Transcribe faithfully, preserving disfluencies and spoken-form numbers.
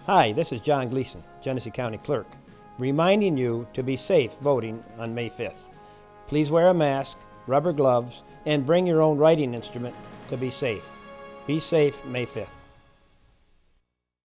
Hi, this is John Gleason, Genesee County Clerk, reminding you to be safe voting on May fifth. Please wear a mask, rubber gloves, and bring your own writing instrument to be safe. Be safe May fifth.